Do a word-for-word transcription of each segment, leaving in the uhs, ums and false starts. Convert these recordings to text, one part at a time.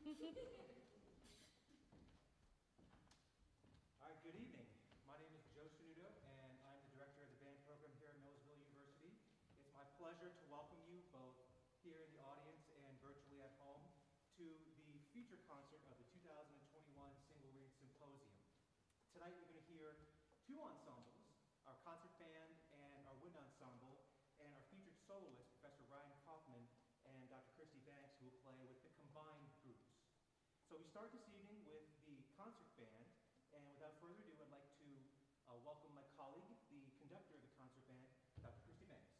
All right, good evening. My name is Cernuto, and I'm the director of the band program here at Millersville University. It's my pleasure to welcome you both here in the audience and virtually at home to the feature concert of the two thousand twenty-one Single Reed Symposium. Tonight you're going to hear two ensembles, our concert band and our wind ensemble, and our featured soloist, Professor Ryan Kauffman and Doctor Christy who will play with the combined groups. So we start this evening with the concert band, and without further ado, I'd like to uh, welcome my colleague, the conductor of the concert band, Doctor Christy Banks.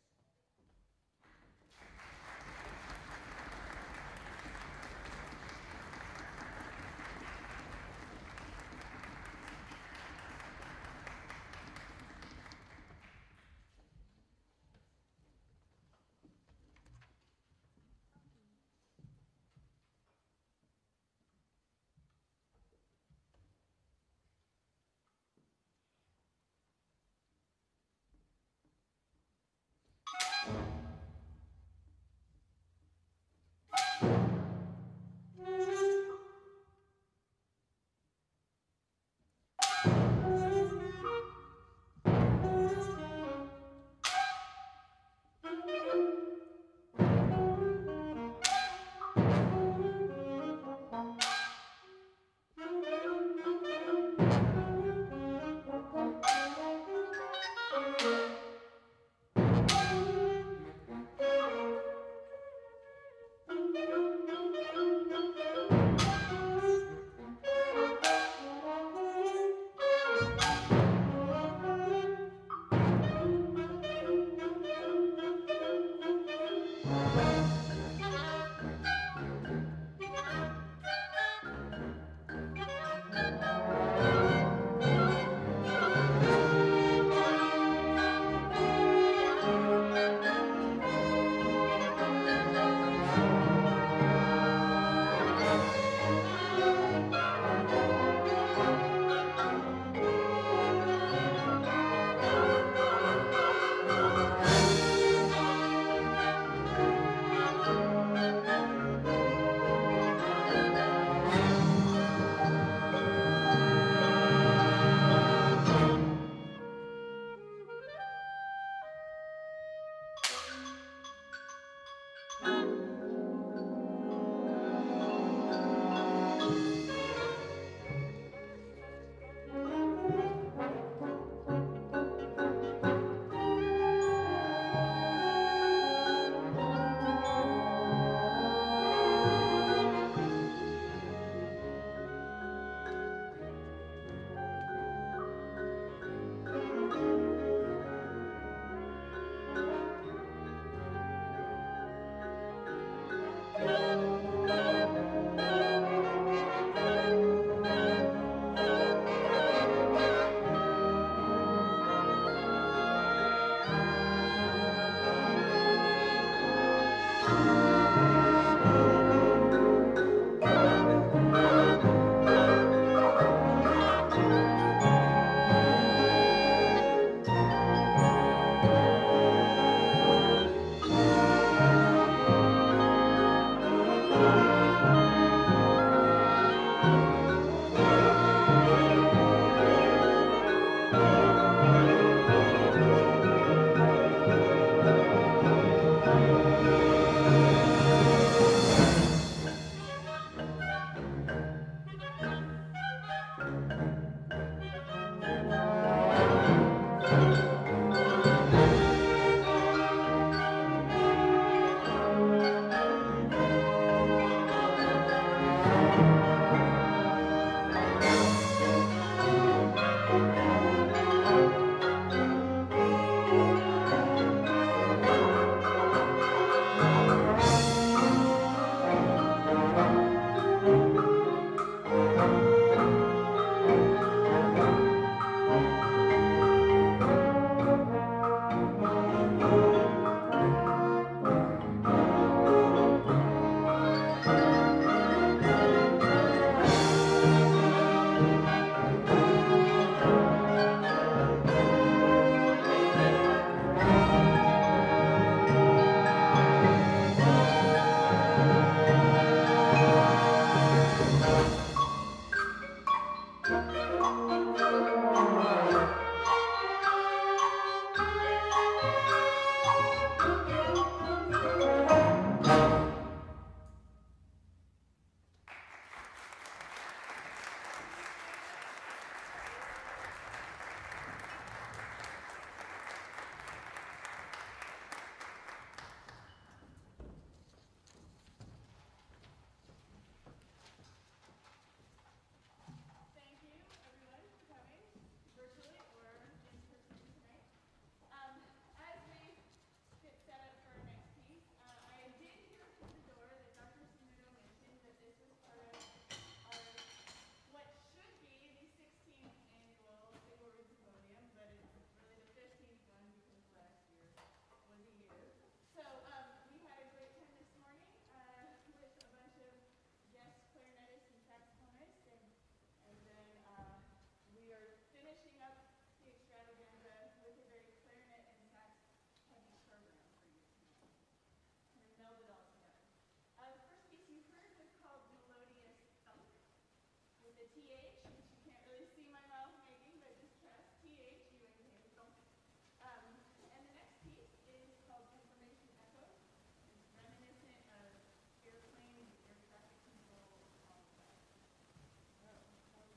T H, which you can't really see my mouth making, but just trust. T H, you like to hear it. Um, and the next piece is called Information Echoes. It's reminiscent of airplanes, air traffic control, all of that. So, um,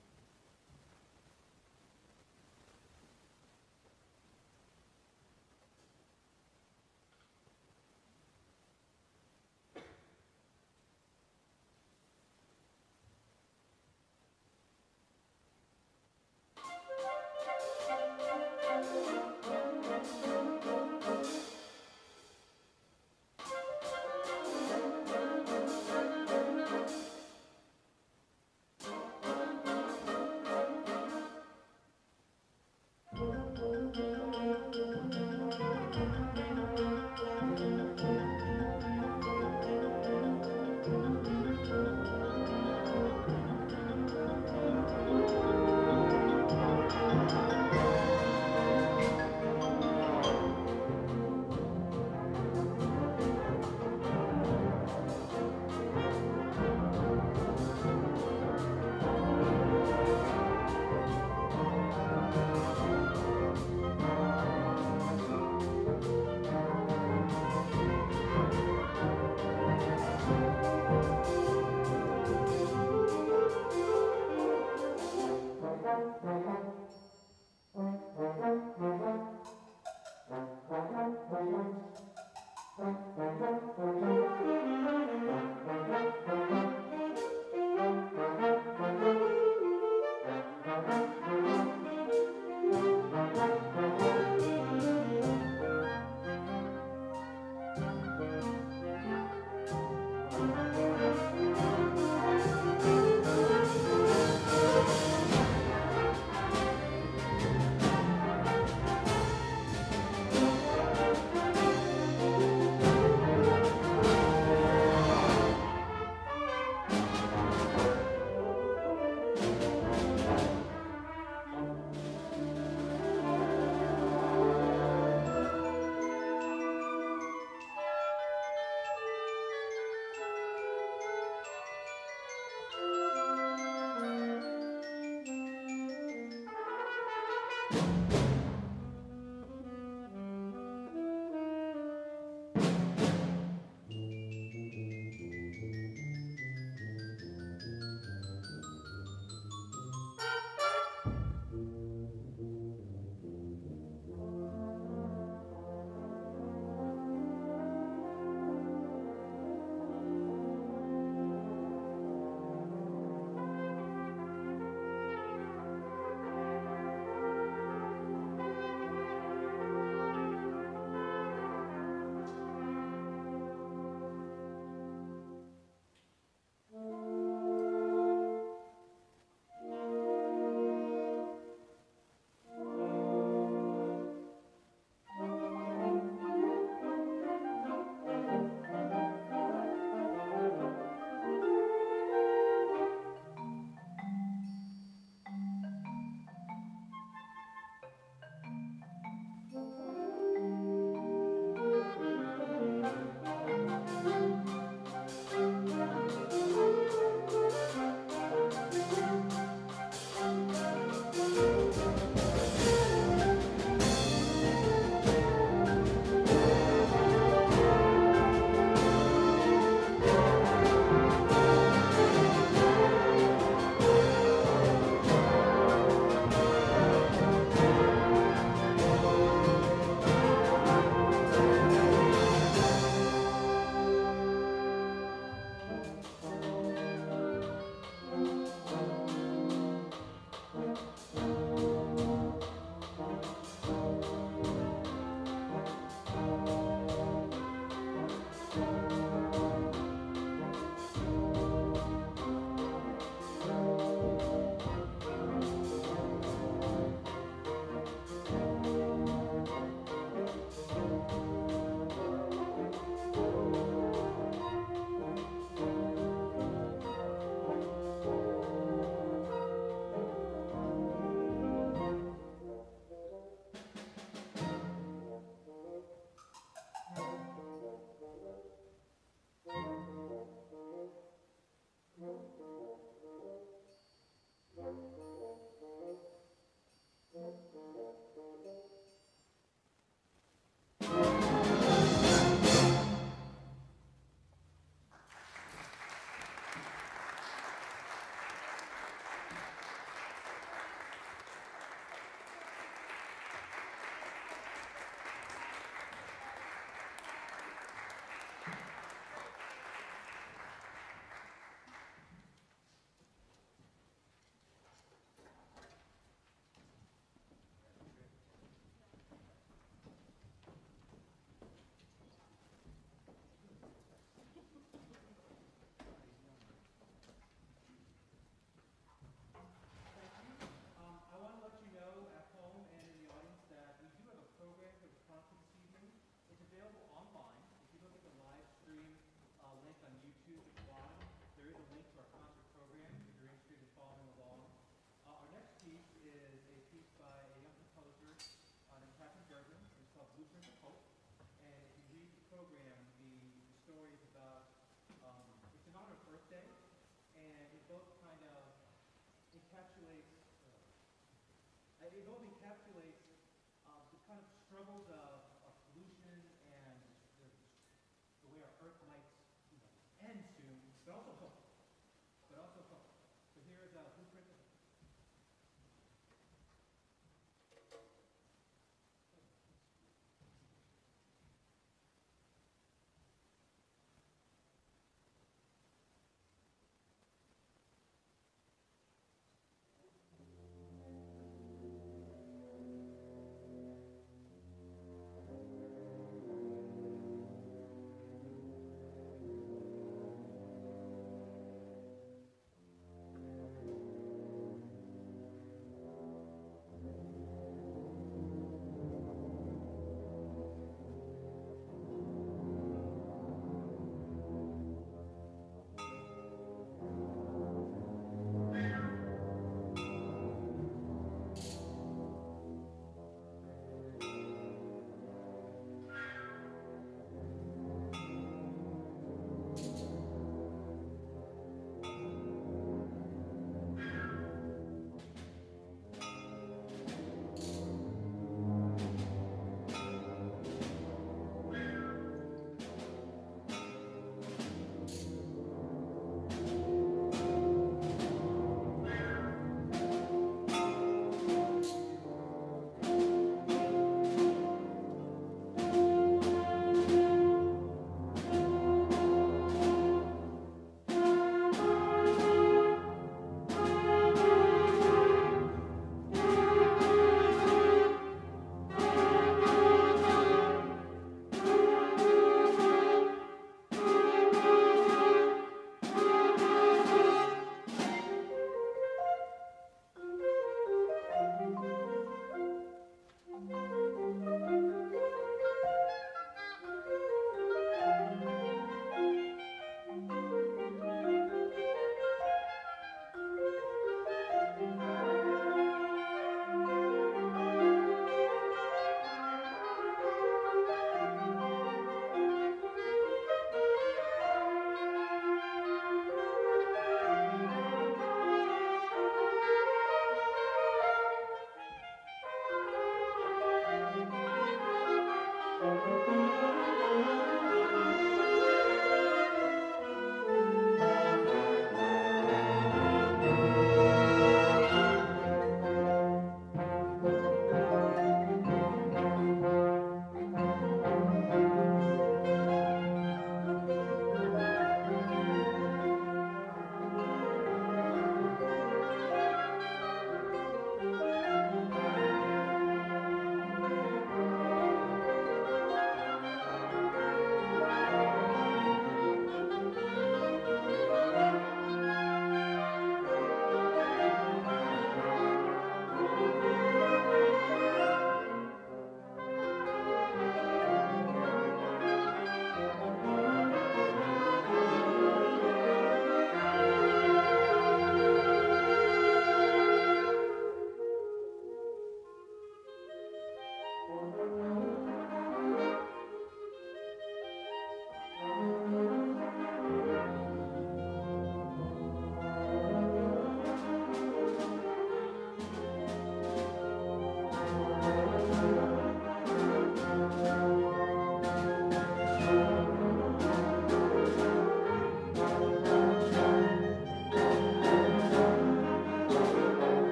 both kind of encapsulates, uh, it both encapsulates uh, the kind of struggles of, of pollution and the, the way our Earth might, you know, end soon, but also hope. But also hope. So here is a blueprint of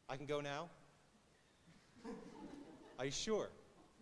I can go now? Are you sure?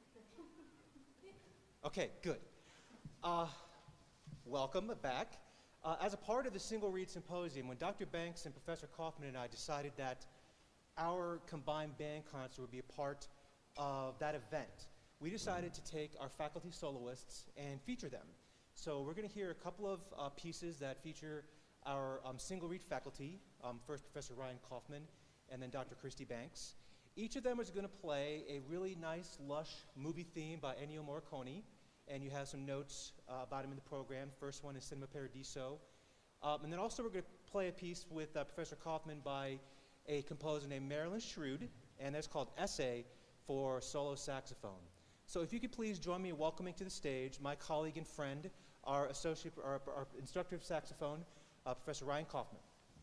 Okay, good. Uh, welcome back. Uh, as a part of the Single Reed Symposium, when Doctor Banks and Professor Kauffman and I decided that our combined band concert would be a part of that event, we decided to take our faculty soloists and feature them. So we're going to hear a couple of uh, pieces that feature our um, single reed faculty, um, first Professor Ryan Kauffman, and then Doctor Christy Banks. Each of them is going to play a really nice, lush movie theme by Ennio Morricone, and you have some notes uh, about him in the program. First one is Cinema Paradiso. Um, and then also we're going to play a piece with uh, Professor Kauffman by a composer named Marilyn Shrewd, and that's called Essay for Solo Saxophone. So if you could please join me in welcoming to the stage my colleague and friend, our associate, our, our instructor of saxophone, uh, Professor Ryan Kauffman.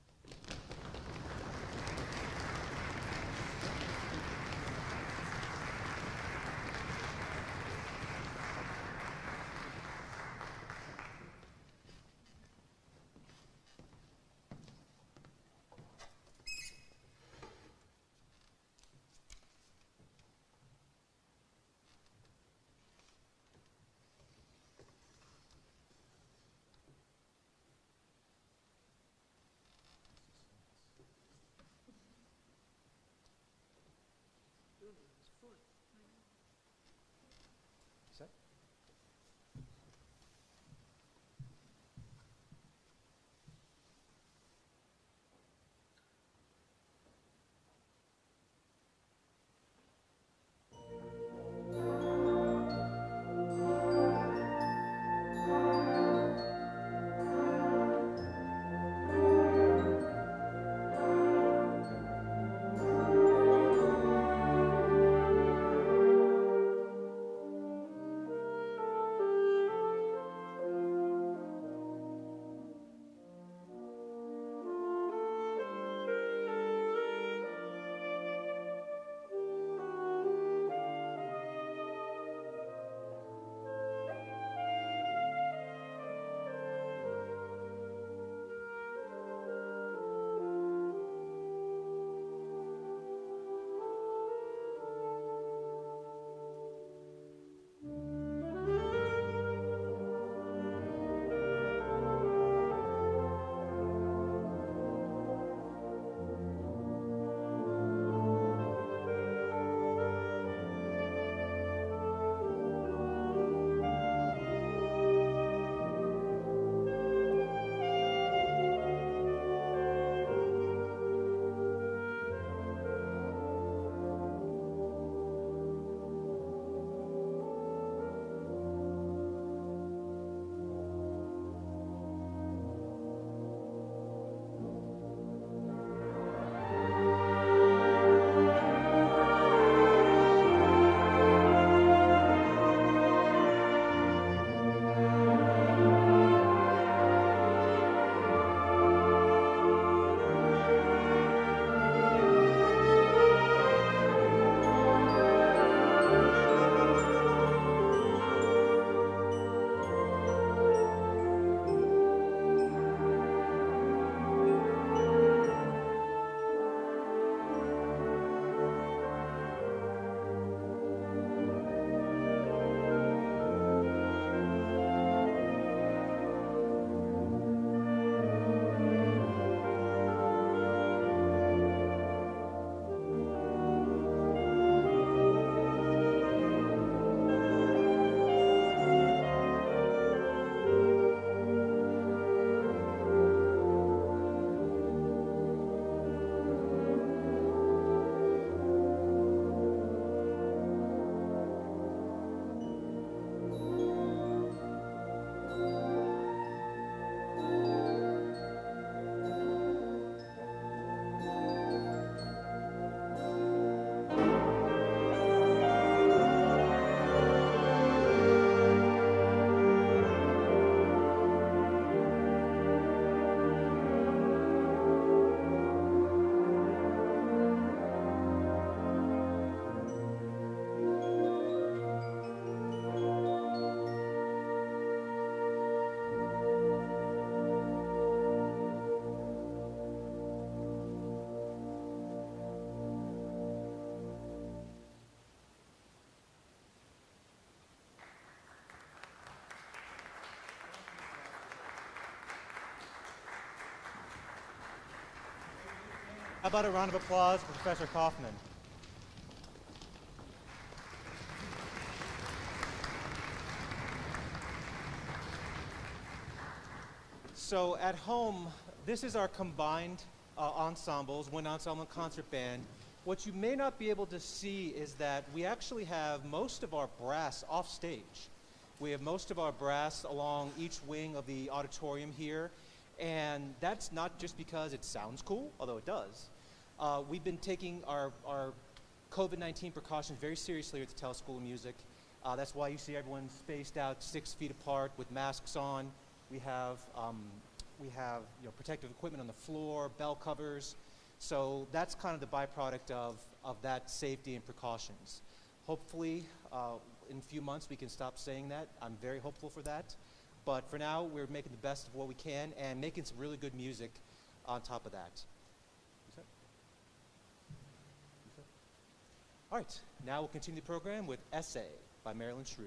Set? How about a round of applause for Professor Kauffman? So at home, this is our combined uh, ensembles, wind ensemble and concert band. What you may not be able to see is that we actually have most of our brass off stage. We have most of our brass along each wing of the auditorium here, and that's not just because it sounds cool, although it does. Uh, we've been taking our, our COVID nineteen precautions very seriously at the Tell School of Music. Uh, that's why you see everyone spaced out six feet apart with masks on. We have, um, we have you know, protective equipment on the floor, bell covers. So that's kind of the byproduct of, of that safety and precautions. Hopefully, uh, in a few months, we can stop saying that. I'm very hopeful for that. But for now, we're making the best of what we can and making some really good music on top of that. All right, now we'll continue the program with Essay by Marilyn Shrewd.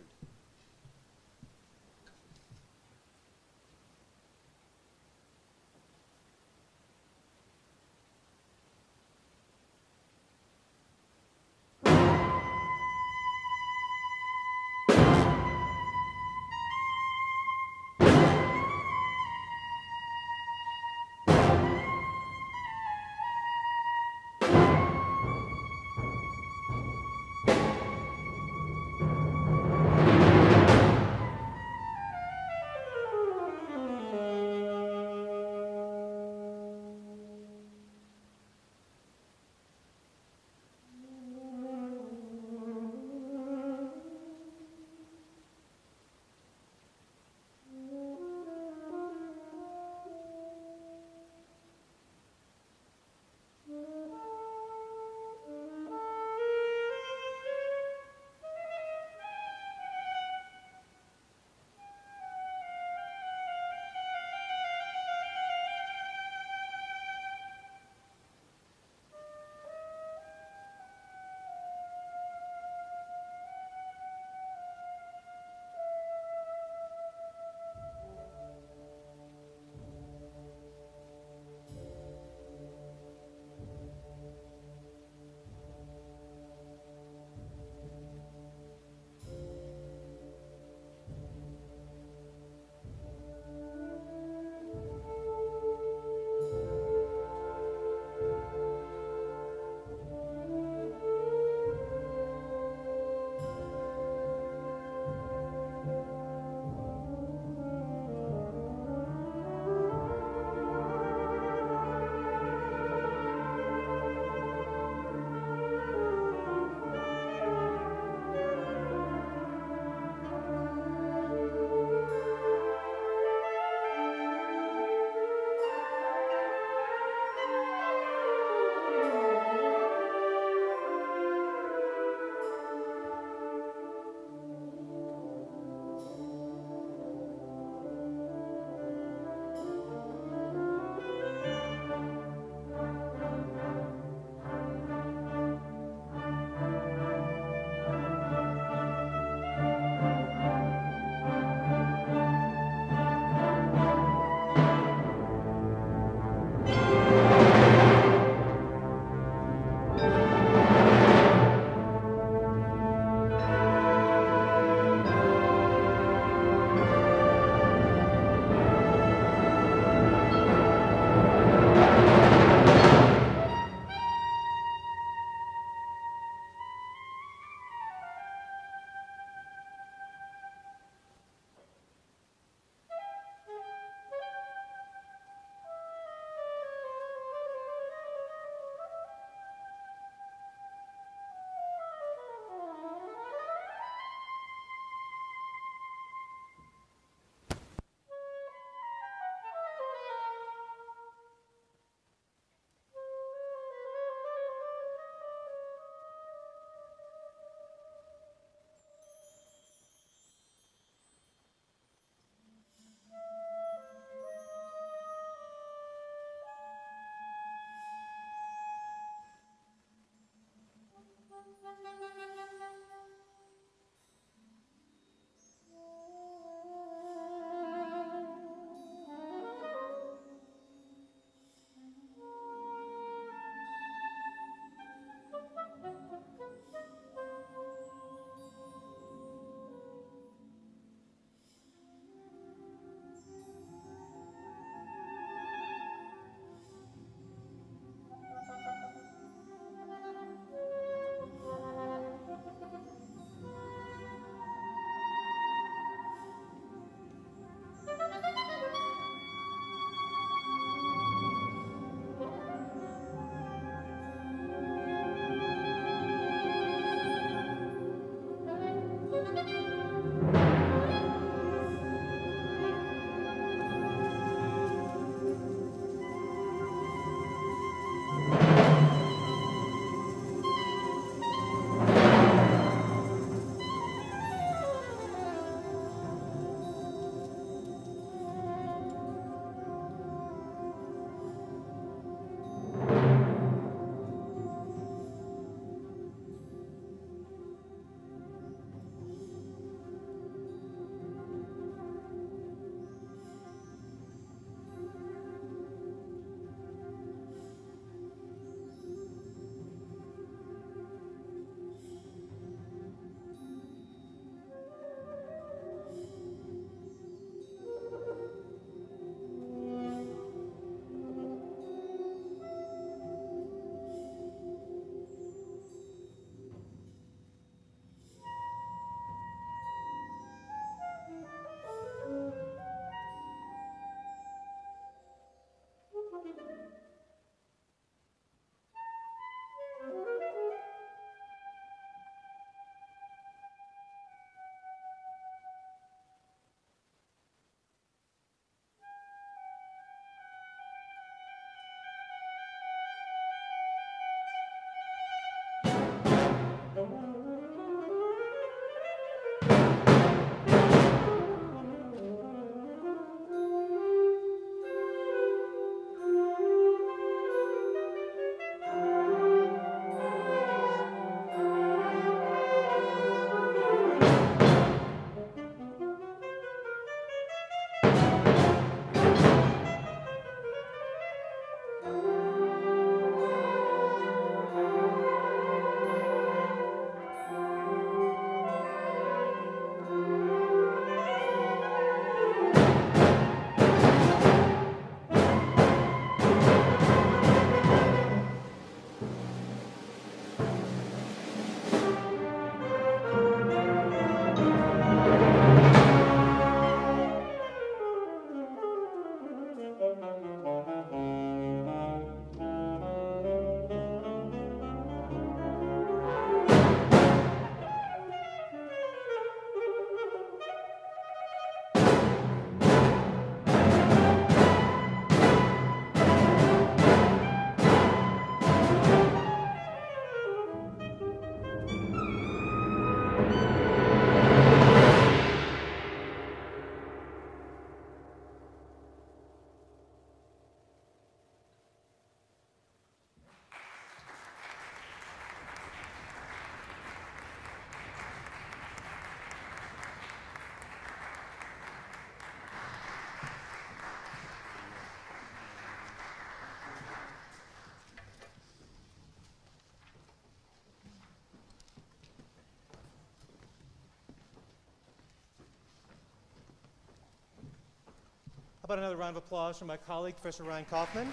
How about another round of applause for my colleague, Professor Ryan Kauffman?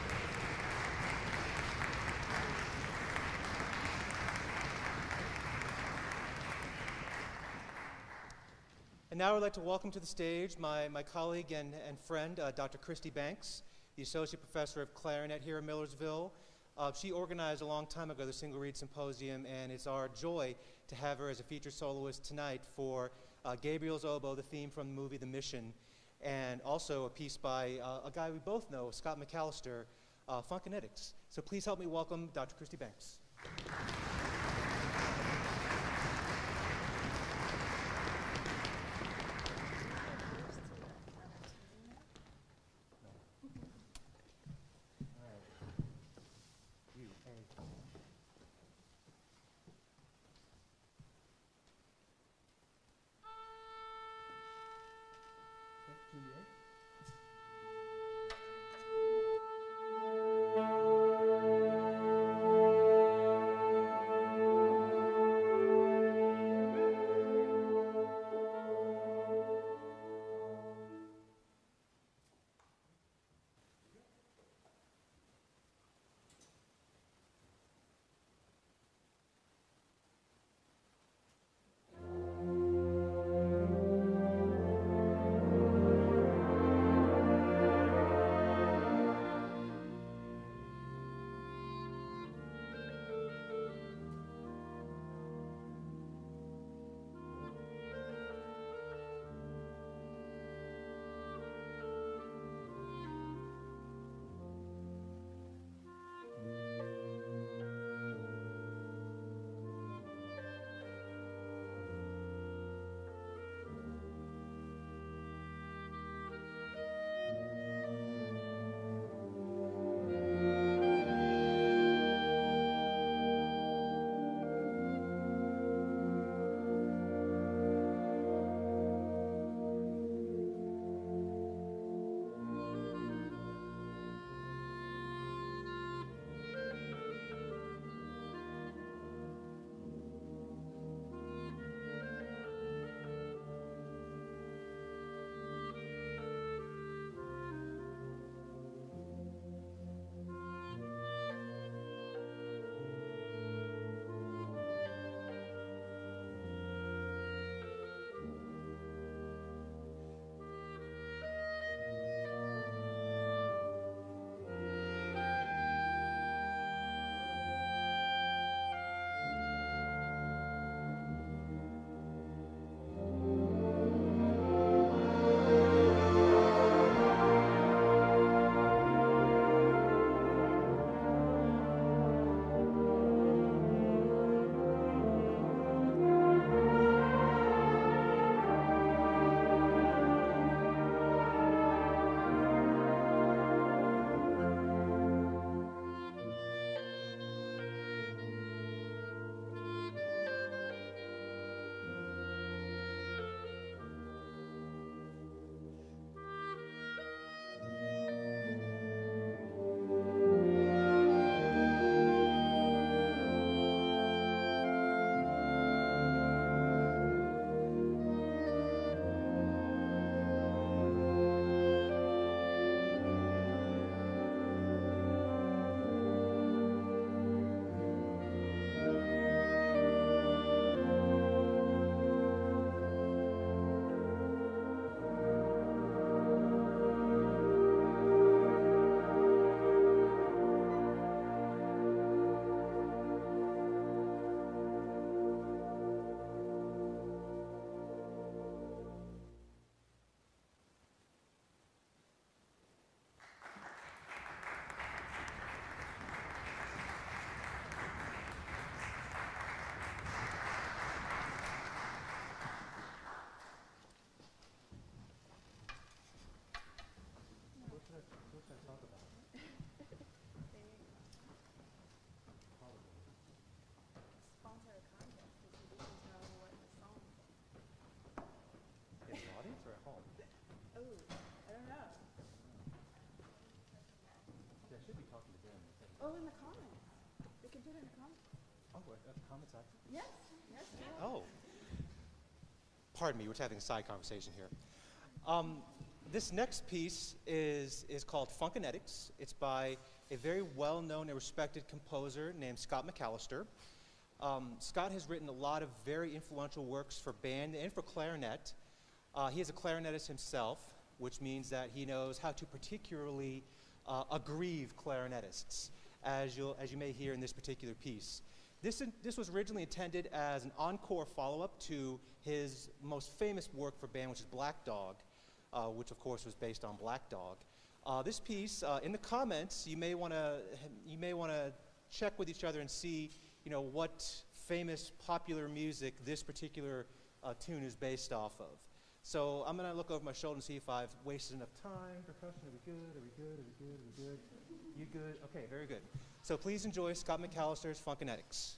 And now I'd like to welcome to the stage my, my colleague and, and friend, uh, Doctor Christy Banks, the Associate Professor of Clarinet here in Millersville. Uh, she organized a long time ago the Single Reed Symposium, and it's our joy to have her as a featured soloist tonight for uh, Gabriel's Oboe, the theme from the movie The Mission, and also a piece by uh, a guy we both know, Scott McAllister, uh, Funkinetics. So please help me welcome Doctor Christy Banks. Oh, in the comments. They can put it in the comments. Oh, wait, that's the comment section? Yes, yes, yes. Oh. Pardon me, we're having a side conversation here. Um, this next piece is, is called Funkinetics. It's by a very well-known and respected composer named Scott McAllister. Um, Scott has written a lot of very influential works for band and for clarinet. Uh, he is a clarinetist himself, which means that he knows how to particularly uh, aggrieve clarinetists, as, you'll, as you may hear in this particular piece. This, in, this was originally intended as an encore follow-up to his most famous work for band, which is Black Dog, uh, which of course was based on Black Dog. Uh, this piece, uh, in the comments, you may want to you may want to check with each other and see, you know, what famous popular music this particular uh, tune is based off of. So I'm going to look over my shoulder and see if I've wasted enough time. Percussion, are we good? Are we good? Are we good? Are we good? You good? Okay, very good. So please enjoy Scott McAllister's Funkinetics.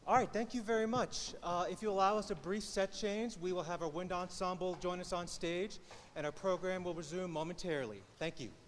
All right, thank you very much. Uh, if you allow us a brief set change, we will have our wind ensemble join us on stage, and our program will resume momentarily. Thank you.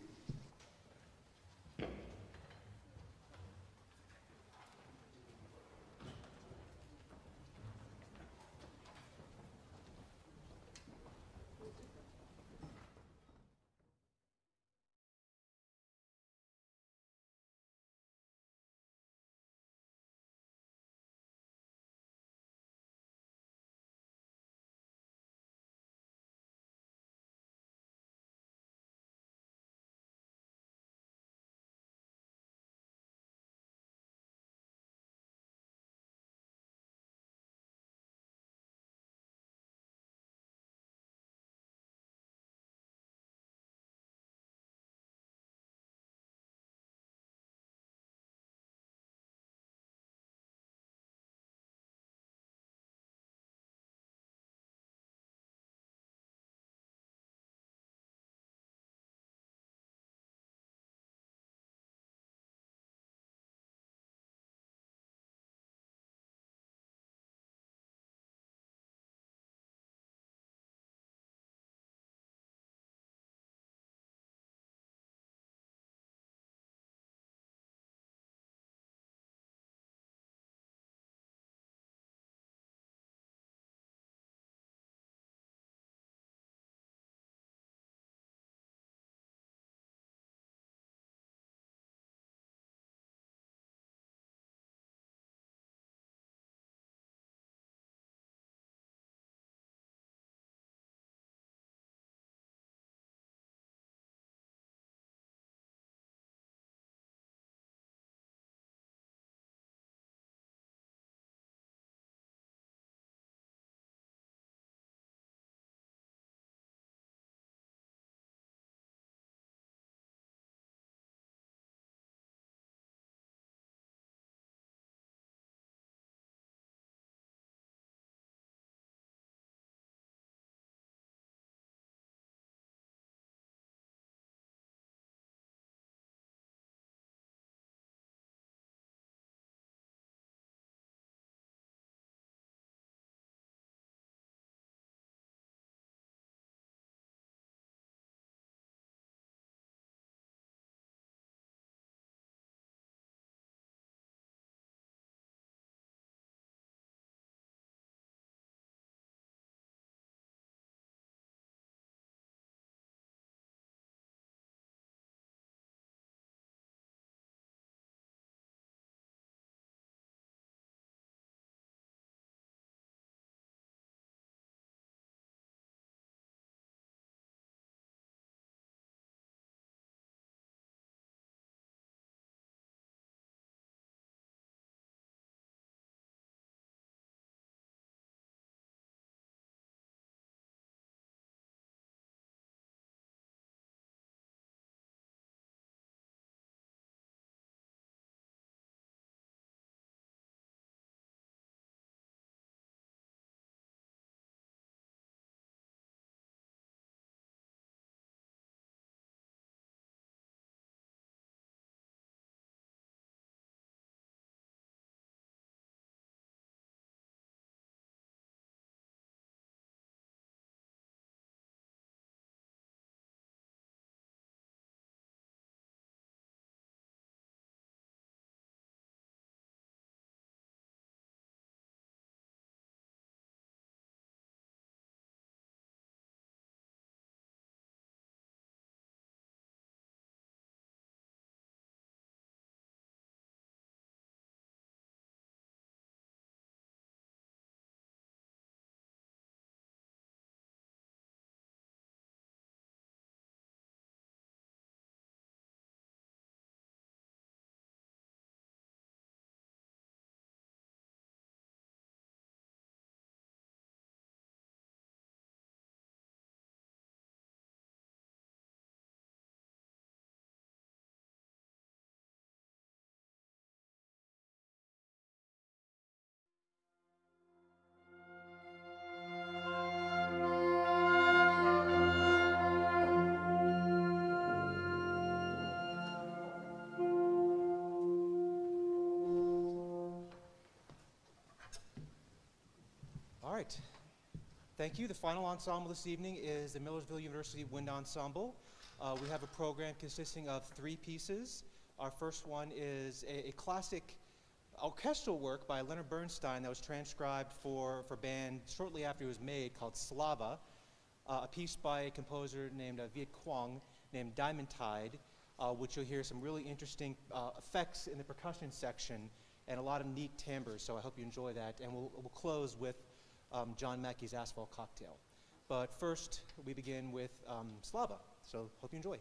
right. Thank you. The final ensemble this evening is the Millersville University Wind Ensemble. Uh, we have a program consisting of three pieces. Our first one is a, a classic orchestral work by Leonard Bernstein that was transcribed for, for band shortly after it was made, called Slava, uh, a piece by a composer named uh, Viet Quang named Diamond Tide, uh, which you'll hear some really interesting uh, effects in the percussion section and a lot of neat timbres, so I hope you enjoy that. And we'll, we'll close with um, John Mackey's Asphalt Cocktail. But first, we begin with um, Slava, so hope you enjoy.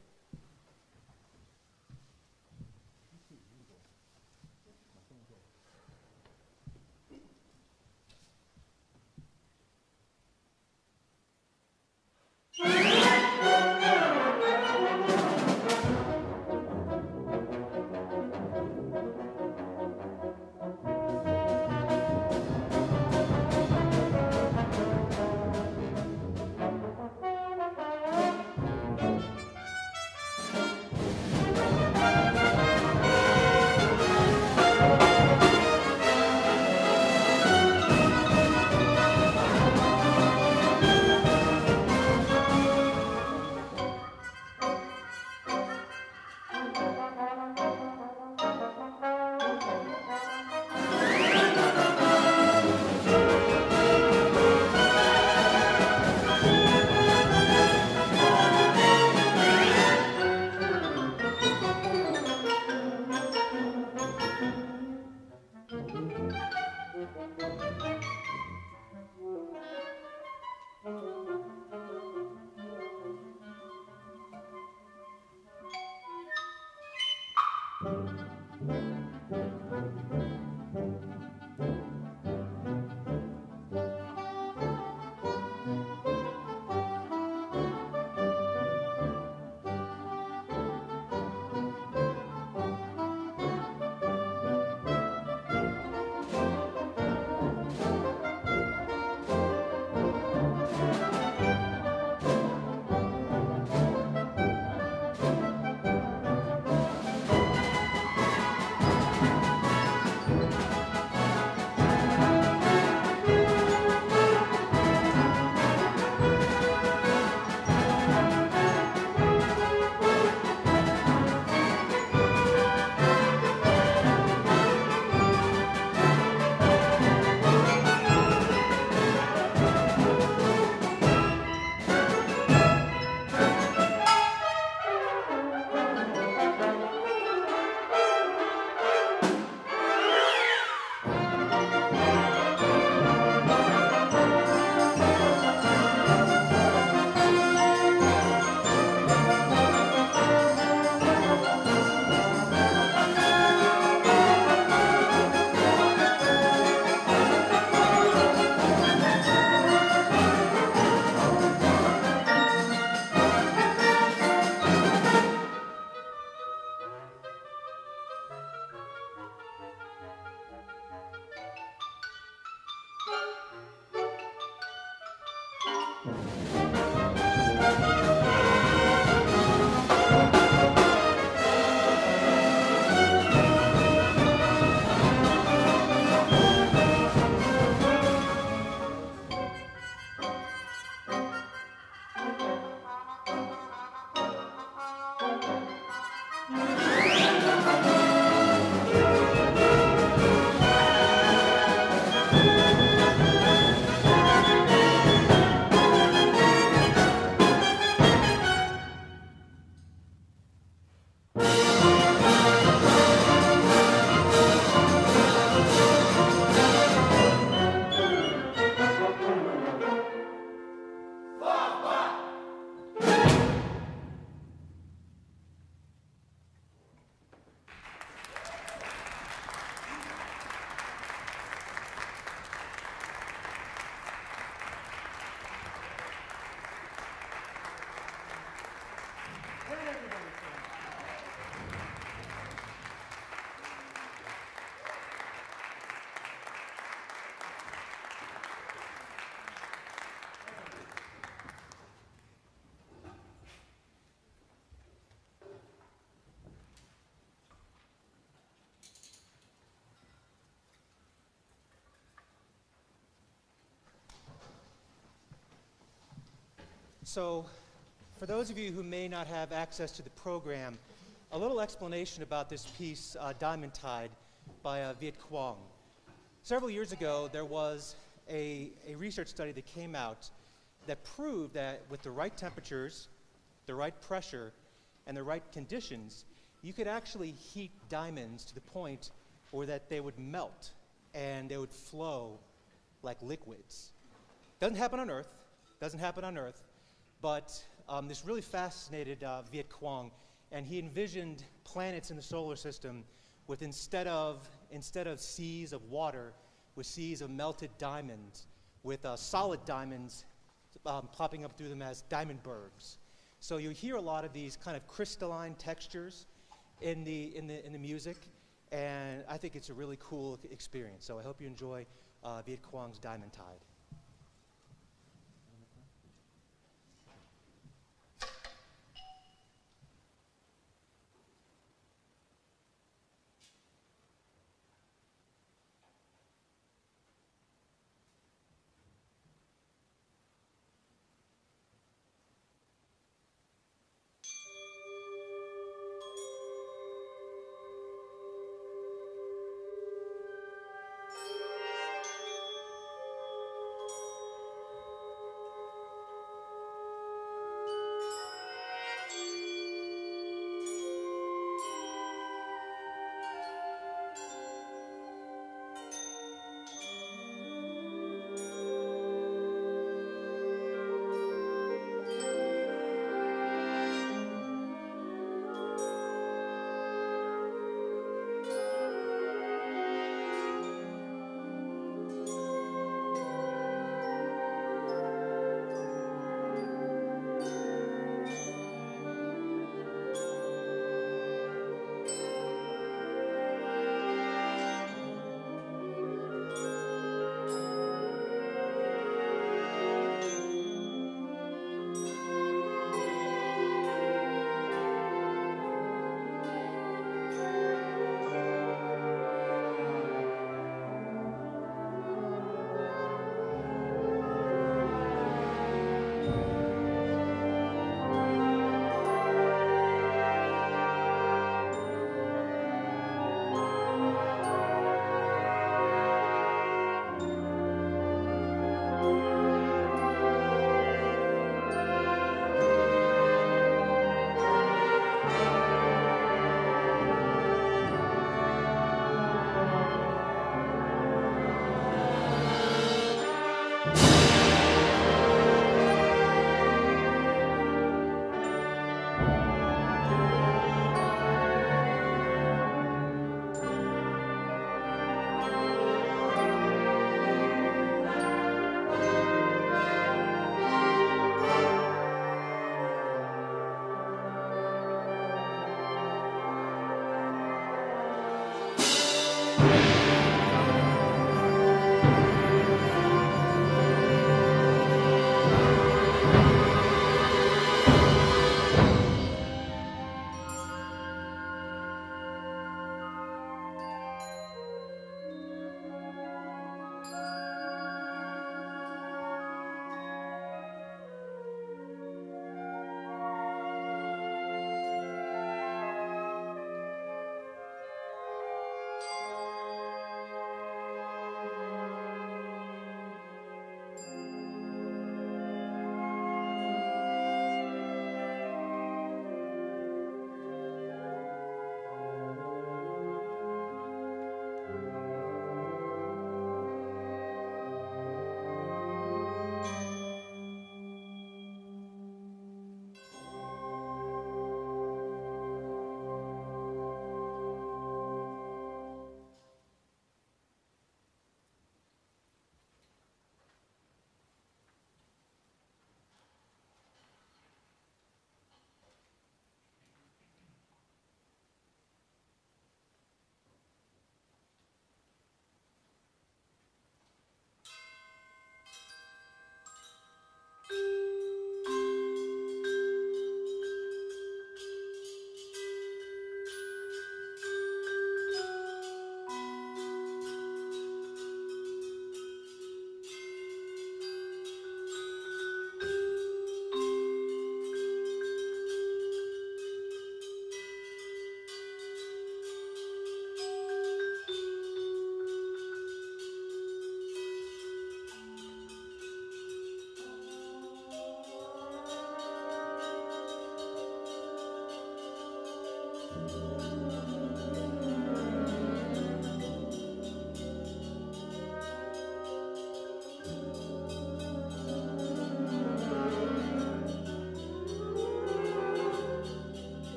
So, for those of you who may not have access to the program, a little explanation about this piece, uh, Diamond Tide, by uh, Viet Quang. Several years ago, there was a, a research study that came out that proved that with the right temperatures, the right pressure, and the right conditions, you could actually heat diamonds to the point where that they would melt and they would flow like liquids. Doesn't happen on Earth, doesn't happen on Earth, but um, this really fascinated uh, Viet Quang, and he envisioned planets in the solar system with instead of, instead of seas of water, with seas of melted diamonds, with uh, solid diamonds um, popping up through them as diamond bergs. So you hear a lot of these kind of crystalline textures in the, in the, in the music, and I think it's a really cool experience. So I hope you enjoy uh, Viet Quang's Diamond Tide.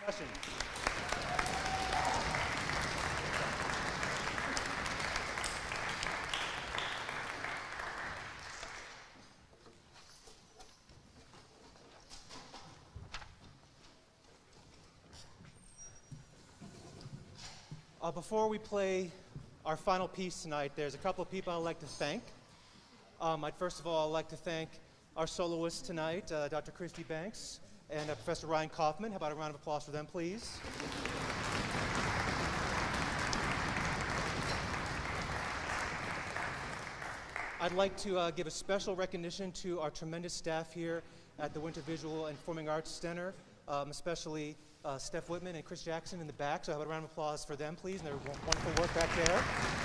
Question. Uh, before we play our final piece tonight, there's a couple of people I'd like to thank. Um, I'd first of all like to thank our soloists tonight, uh, Doctor Christy Banks and uh, Professor Ryan Kauffman. How about a round of applause for them, please? I'd like to uh, give a special recognition to our tremendous staff here at the Winter Visual and Performing Arts Center, um, especially uh, Steph Whitman and Chris Jackson in the back. So how about a round of applause for them, please, and their wonderful work back there.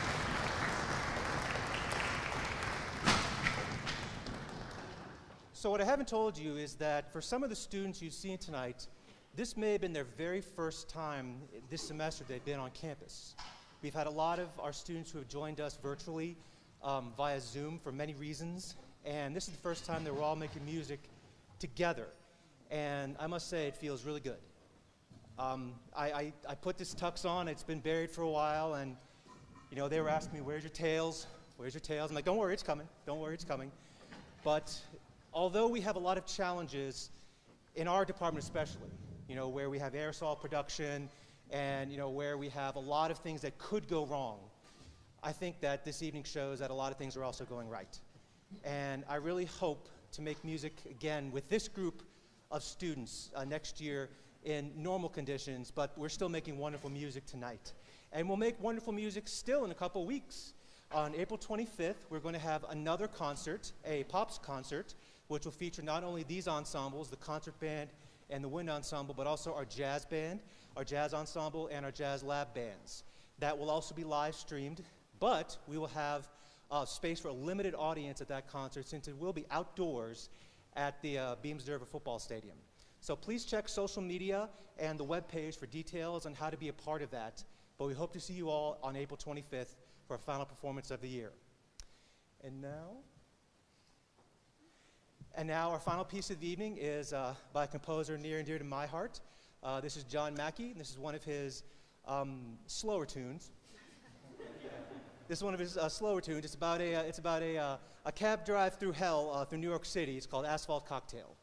So what I haven't told you is that for some of the students you've seen tonight, this may have been their very first time this semester they've been on campus. We've had a lot of our students who have joined us virtually um, via Zoom for many reasons, and this is the first time that we're all making music together. And I must say, it feels really good. Um, I, I, I put this tux on, it's been buried for a while, and you know, they were asking me, where's your tails? Where's your tails? I'm like, don't worry, it's coming. Don't worry, it's coming. But although we have a lot of challenges in our department especially, you know, where we have aerosol production and, you know, where we have a lot of things that could go wrong, I think that this evening shows that a lot of things are also going right. And I really hope to make music again with this group of students uh, next year in normal conditions, but we're still making wonderful music tonight. And we'll make wonderful music still in a couple weeks. On April twenty-fifth, we're going to have another concert, a Pops concert, which will feature not only these ensembles, the concert band and the wind ensemble, but also our jazz band, our jazz ensemble, and our jazz lab bands. That will also be live streamed, but we will have uh, space for a limited audience at that concert since it will be outdoors at the uh, Beamsderver football stadium. So please check social media and the webpage for details on how to be a part of that. But we hope to see you all on April twenty-fifth for our final performance of the year. And now, and now our final piece of the evening is uh, by a composer near and dear to my heart. Uh, this is John Mackey, and this is one of his um, slower tunes. This is one of his uh, slower tunes. It's about a, uh, it's about a, uh, a cab drive through hell uh, through New York City. It's called Asphalt Cocktail.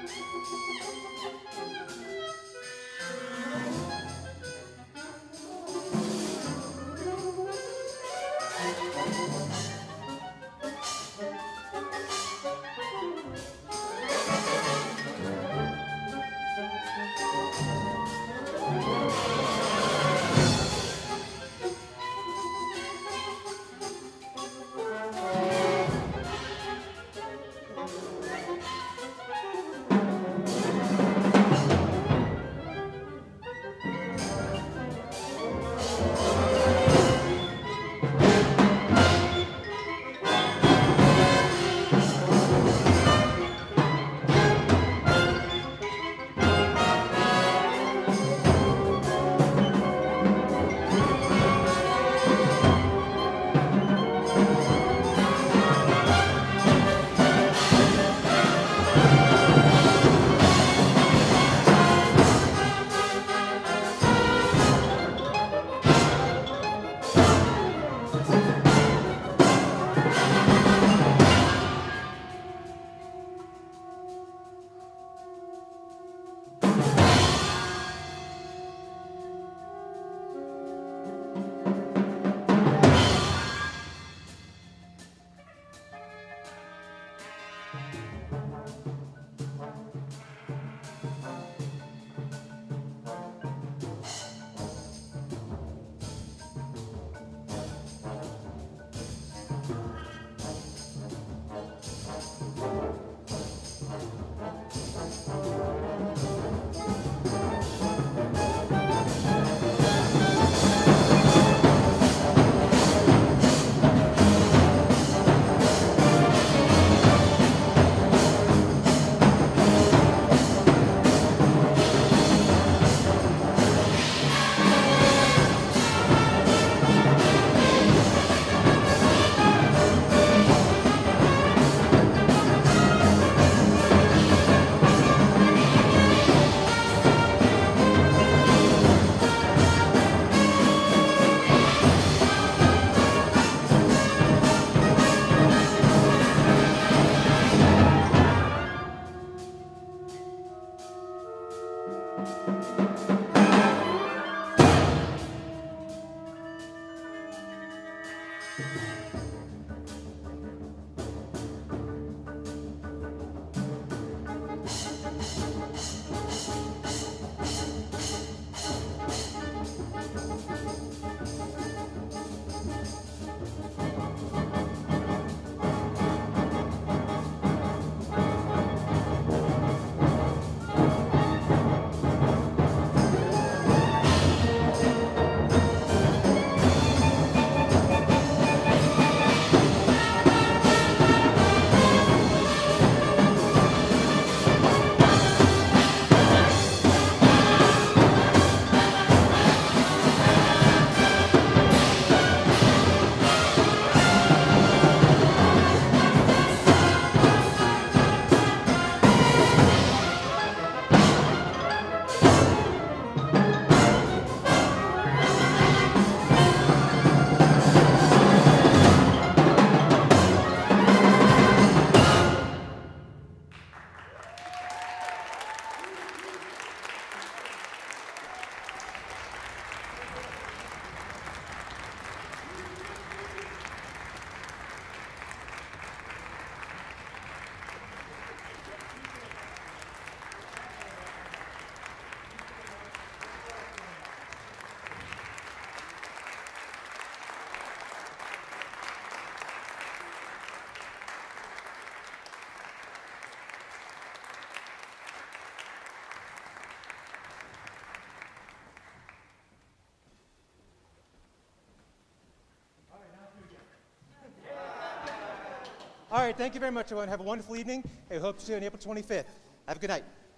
All right, thank you very much, everyone. Have a wonderful evening. I hope to see you on April twenty-fifth. Have a good night.